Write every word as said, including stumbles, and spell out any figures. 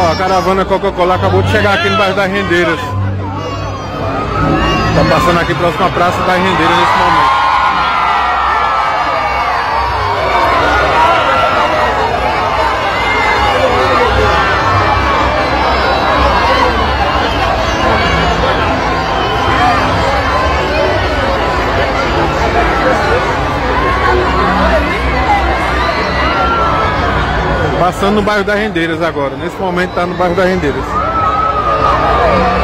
Ó, a caravana Coca-Cola acabou de chegar aqui no bairro das Rendeiras. Tá passando aqui próximo à Praça das Rendeiras nesse momento. Passando no bairro das Rendeiras agora. Nesse momento tá no bairro das Rendeiras.